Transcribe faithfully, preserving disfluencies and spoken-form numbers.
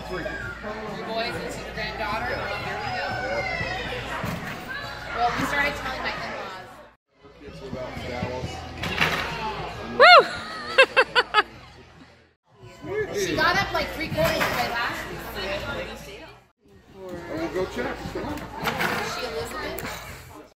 Three. Three boys, and this is your granddaughter. Well, here we go. Well, we started telling